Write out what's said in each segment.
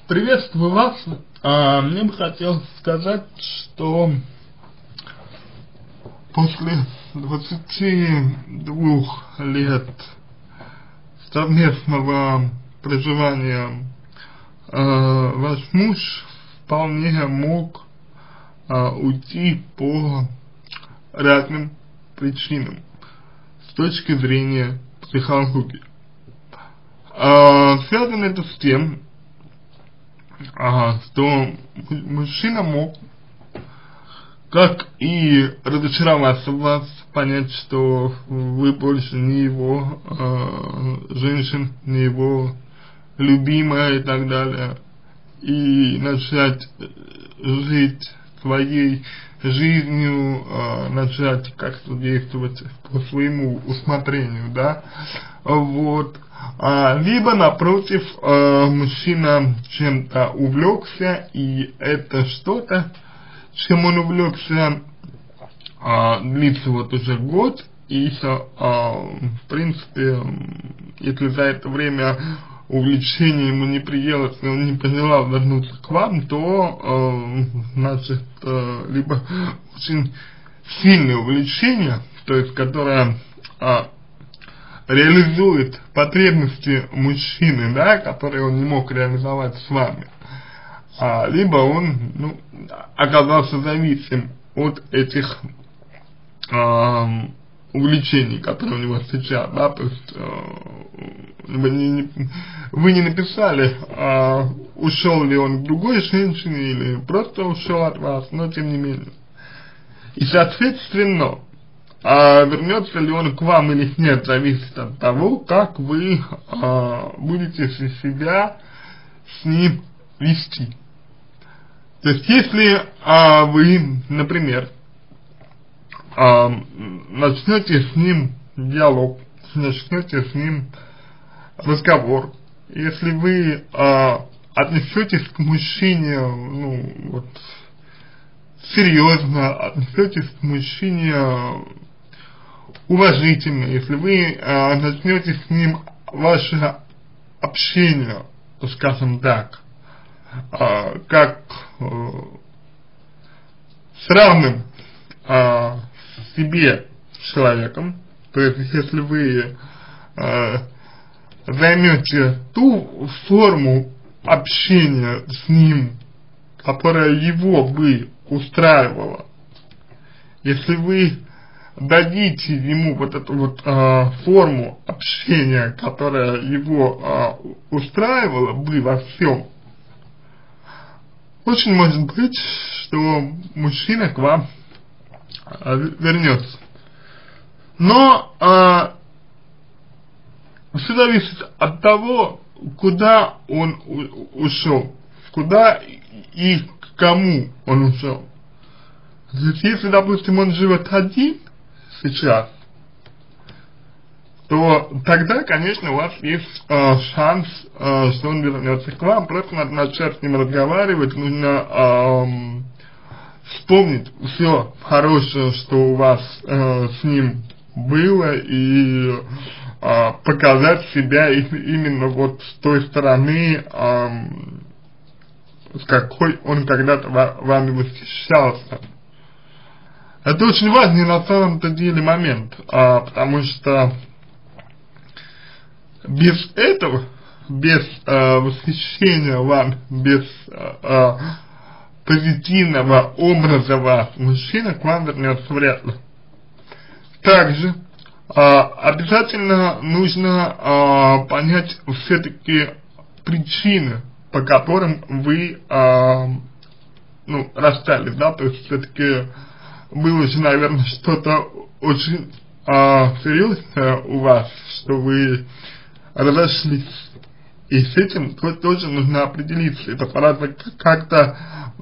Приветствую вас. Мне бы хотелось сказать, что после 22 лет совместного проживания ваш муж вполне мог уйти по разным причинам с точки зрения психологии. Связано это с тем, что мужчина мог как и разочароваться в вас, понять, что вы больше не его женщина, не его любимая и так далее, и начать жить своей жизнью, начать как-то действовать по своему усмотрению, да, вот. Либо, напротив, мужчина чем-то увлекся, и это что-то, чем он увлекся, длится вот уже год, и, в принципе, если за это время увлечение ему не приелось, и он не пожелал вернуться к вам, то, значит, либо очень сильное увлечение, то есть, которое реализует потребности мужчины, да, которые он не мог реализовать с вами, либо он, оказался зависим от этих увлечений, которые у него сейчас, да, то есть вы не написали, ушел ли он к другой женщине или просто ушел от вас, но тем не менее. И соответственно, вернется ли он к вам или нет, зависит от того, как вы будете себя с ним вести. То есть, если вы, например, начнете с ним диалог, начнете с ним разговор, если вы отнесетесь к мужчине, серьезно, отнесетесь к мужчине уважительно, если вы начнете с ним ваше общение, скажем так, как с равным себе человеком, то есть если вы займете ту форму общения с ним, которая его бы устраивала, если вы дадите ему вот эту вот форму общения, которая его устраивала бы во всем, очень может быть, что мужчина к вам вернется. Но все зависит от того, куда он ушел, куда и к кому он ушел. Если, допустим, он живет один сейчас, то тогда, конечно, у вас есть шанс, что он вернется к вам. Просто надо начать с ним разговаривать, нужно вспомнить все хорошее, что у вас с ним было, и показать себя именно вот с той стороны, с какой он когда-то вами восхищался. Это очень важный на самом-то деле момент, потому что без этого, без восхищения вам, без позитивного образа вас, мужчина к вам вернется вряд ли. Также обязательно нужно понять все-таки причины, по которым вы расстались, да, то есть все-таки было же, наверное, что-то очень серьезное у вас, что вы разошлись, и с этим тоже нужно определиться. Это пора как-то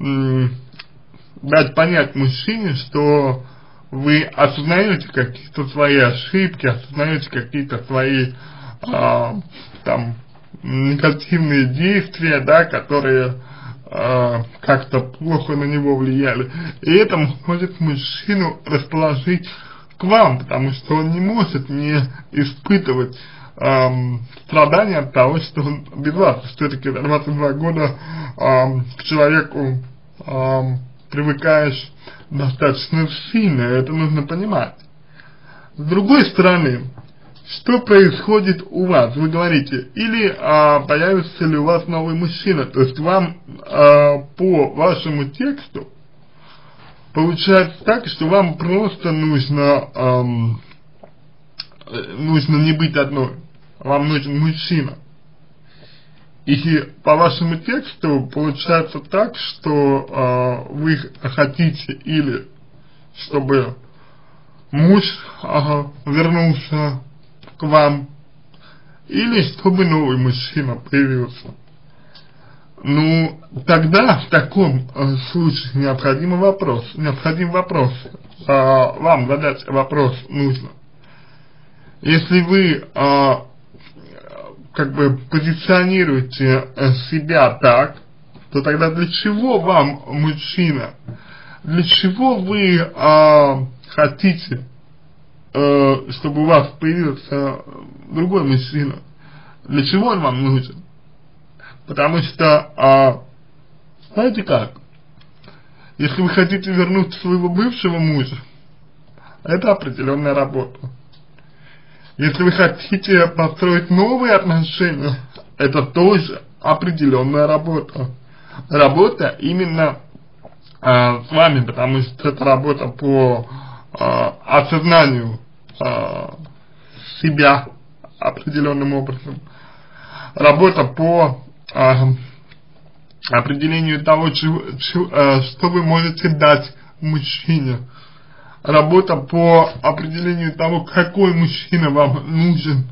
дать понять мужчине, что вы осознаете какие-то свои ошибки, осознаете какие-то свои негативные действия, да, которые как-то плохо на него влияли. И это может мужчину расположить к вам, потому что он не может не испытывать страдания от того, что он без вас. Все-таки 22 года к человеку привыкаешь достаточно сильно, это нужно понимать. С другой стороны, что происходит у вас? Вы говорите, или появится ли у вас новый мужчина, то есть вам по вашему тексту получается так, что вам просто нужно не быть одной, вам нужен мужчина. И по вашему тексту получается так, что вы хотите или чтобы муж вернулся к вам, или чтобы новый мужчина появился. Ну, тогда в таком случае необходим вопрос, вам задать вопрос нужно. Если вы как бы позиционируете себя так, то тогда для чего вам мужчина? Для чего вы хотите, чтобы у вас появился другой мужчина? Для чего он вам нужен? Потому что, знаете как, если вы хотите вернуть своего бывшего мужа, это определенная работа. Если вы хотите построить новые отношения, это тоже определенная работа. Работа именно с вами, потому что это работа по осознанию себя определенным образом. Работа по определению того, что вы можете дать мужчине. Работа по определению того, какой мужчина вам нужен.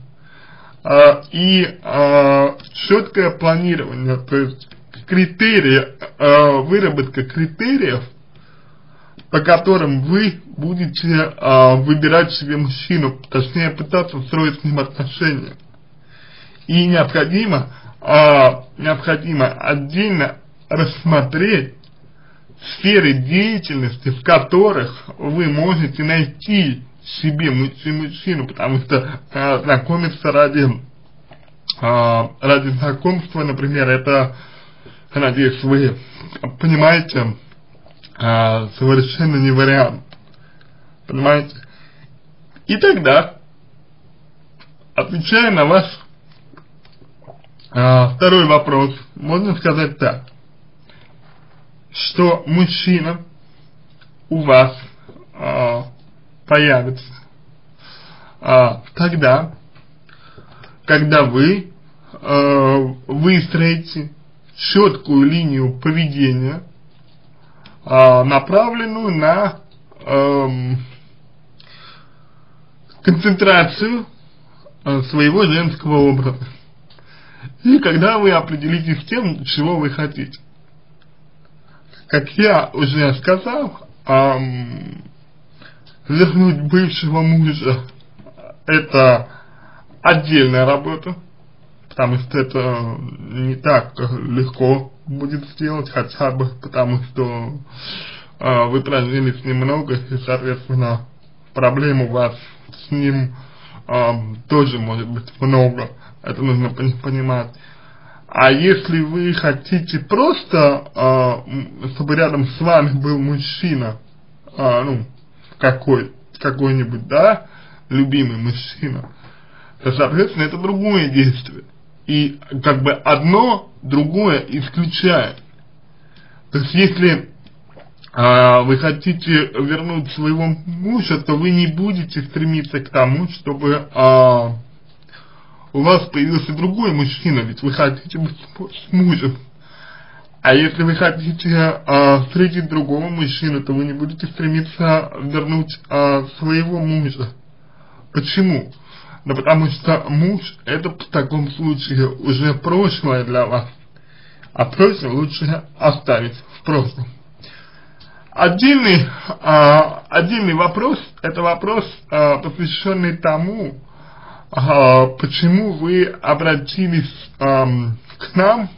И четкое планирование, то есть критерии, выработка критериев, по которым вы будете выбирать себе мужчину, точнее пытаться строить с ним отношения. И необходимо отдельно рассмотреть сферы деятельности, в которых вы можете найти себе мужчину, потому что знакомиться ради знакомства, например, это, я надеюсь, вы понимаете, совершенно не вариант, понимаете? И тогда, отвечая на ваш второй вопрос, можно сказать так, что мужчина у вас появится тогда, когда вы выстроите четкую линию поведения, направленную на концентрацию своего женского образа. И когда вы определитесь с тем, чего вы хотите. Как я уже сказал, вернуть бывшего мужа — это отдельная работа, потому что это не так легко будет сделать, хотя бы потому что вы прожили с ним много, и, соответственно, проблем у вас с ним тоже может быть много, это нужно понимать. А если вы хотите просто, чтобы рядом с вами был мужчина, какой-нибудь, да, любимый мужчина, то, соответственно, это другое действие. И как бы одно другое исключает. То есть, если вы хотите вернуть своего мужа, то вы не будете стремиться к тому, чтобы у вас появился другой мужчина, ведь вы хотите быть с мужем. А если вы хотите встретить другого мужчину, то вы не будете стремиться вернуть своего мужа. Почему? Да потому что муж — это в таком случае уже прошлое для вас, а прошлое лучше оставить в прошлом. Отдельный вопрос — это вопрос, посвященный тому, почему вы обратились к нам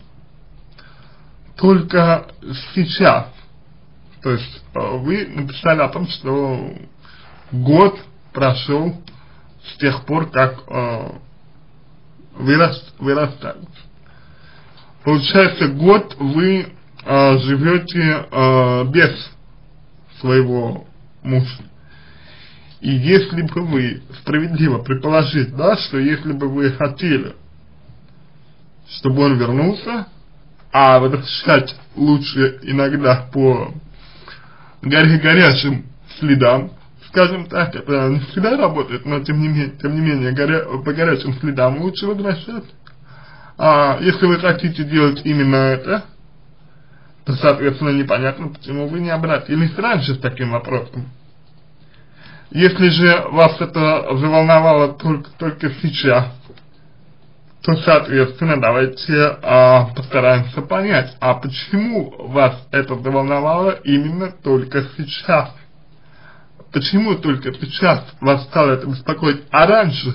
только сейчас. То есть вы написали о том, что год прошел с тех пор, как вы расстались. Получается, год вы живете без своего мужа. И если бы вы, справедливо предположить, да, что если бы вы хотели, чтобы он вернулся, а возвращать лучше иногда по горячим следам, скажем так, это не всегда работает, но тем не менее по горячим следам лучше возвращать. Если вы хотите делать именно это, то, соответственно, непонятно, почему вы не обратились раньше с таким вопросом. Если же вас это заволновало только сейчас, то, соответственно, давайте постараемся понять, почему вас это заволновало именно только сейчас. Почему только сейчас вас стало это беспокоить, раньше,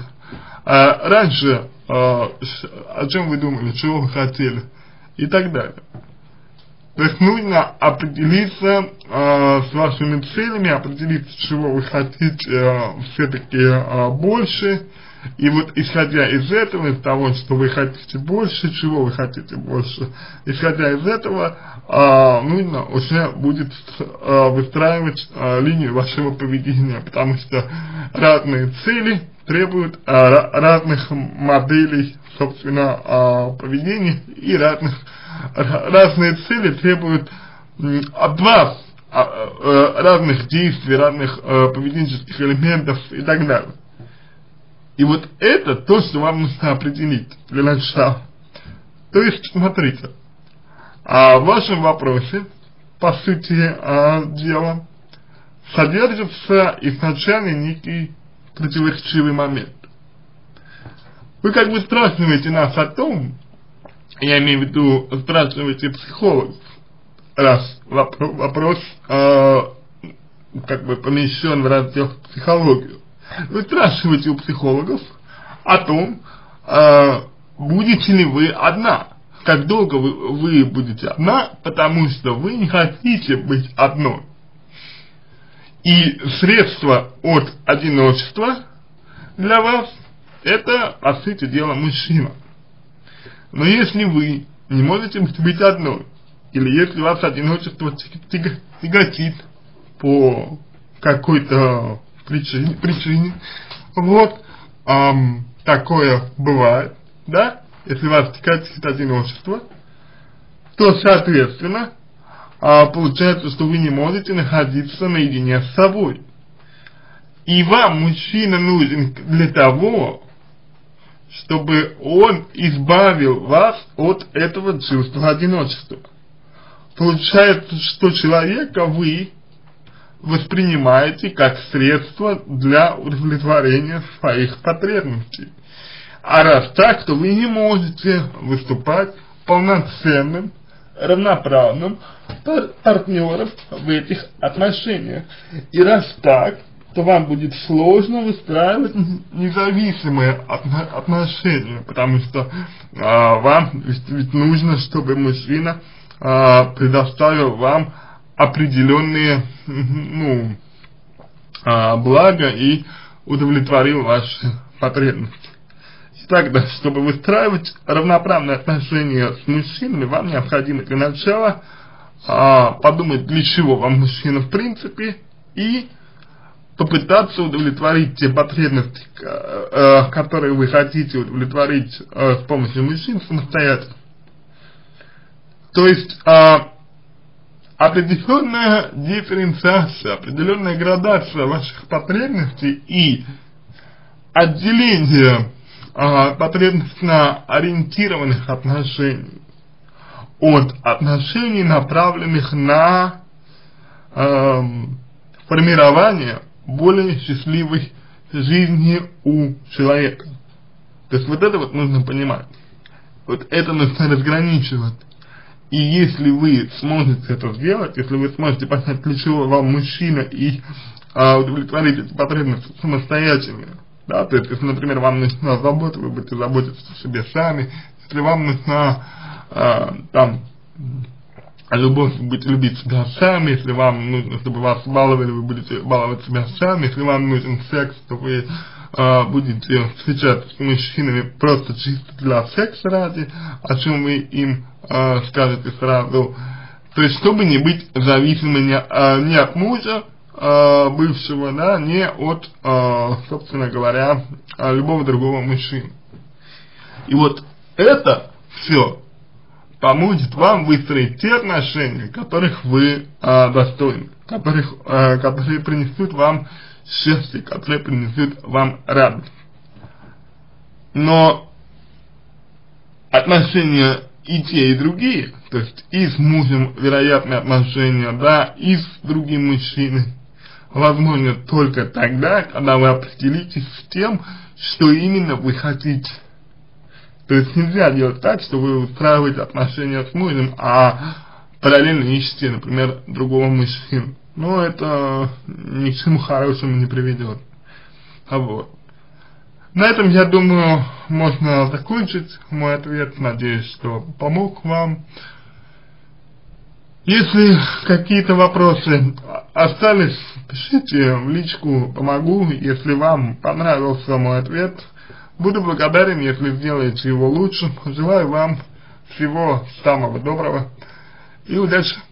о чем вы думали, чего вы хотели и так далее. То есть нужно определиться с вашими целями, определиться, чего вы хотите все-таки больше. И вот исходя из этого, из того, что вы хотите больше, чего вы хотите больше, исходя из этого, нужно уже будет выстраивать линию вашего поведения, потому что разные цели требуют разных моделей, собственно, поведения, и разные цели требуют от вас разных действий, разных поведенческих элементов и так далее. И вот это то, что вам нужно определить для начала. То есть, смотрите, в вашем вопросе, по сути дела, содержится изначально некий противоречивый момент. Вы как бы спрашиваете нас о том, я имею в виду, спрашиваете психологов, раз вопрос как бы помещен в раздел «Психологию». Вы спрашиваете у психологов о том, будете ли вы одна, как долго вы будете одна, потому что вы не хотите быть одной. И средство от одиночества для вас это, по сути дела, мужчина. Но если вы не можете быть одной, или если вас одиночество тяготит по какой-то причине, вот, такое бывает, да, если вас тяготит одиночество, то, соответственно, получается, что вы не можете находиться наедине с собой. И вам мужчина нужен для того, чтобы он избавил вас от этого чувства одиночества. Получается, что человека вы воспринимаете как средство для удовлетворения своих потребностей. А раз так, то вы не можете выступать полноценным, равноправным партнером в этих отношениях. И раз так, то вам будет сложно выстраивать независимые отношения, потому что вам ведь нужно, чтобы мужчина предоставил вам определенные блага и удовлетворил ваши потребности. И тогда, чтобы выстраивать равноправные отношения с мужчинами, вам необходимо для начала подумать, для чего вам мужчина в принципе, и попытаться удовлетворить те потребности, которые вы хотите удовлетворить с помощью мужчин самостоятельно. То есть определенная дифференциация, определенная градация ваших потребностей и отделение потребностно ориентированных отношений от отношений, направленных на формирование более счастливой жизни у человека. То есть вот это вот нужно понимать. Вот это нужно разграничивать. И если вы сможете это сделать, если вы сможете понять, для чего вам мужчина, и удовлетворить эти потребности самостоятельно, да, то есть, если, например, вам нужна забота, вы будете заботиться о себе сами, если вам нужна любовь, вы будете любить себя сами, если вам нужно, чтобы вас баловали, вы будете баловать себя сами, если вам нужен секс, то вы будете встречаться с мужчинами просто чисто для секса ради, о чем вы им скажете сразу. То есть, чтобы не быть зависимыми ни от мужа бывшего, да, ни от, собственно говоря, любого другого мужчины. И вот это все поможет вам выстроить те отношения, которых вы достойны, которые принесут вам счастье, которые принесут вам радость. Но отношения и те, и другие, то есть и с мужем вероятные отношения, да, и с другим мужчиной, возможно только тогда, когда вы определитесь с тем, что именно вы хотите. То есть нельзя делать так, что вы устраиваете отношения с мужем, а параллельно ищете, например, другого мужчину. Но это ни к чему хорошему не приведет. Вот. На этом, я думаю, можно закончить мой ответ. Надеюсь, что помог вам. Если какие-то вопросы остались, пишите в личку, помогу. Если вам понравился мой ответ, буду благодарен, если сделаете его лучше. Желаю вам всего самого доброго и удачи!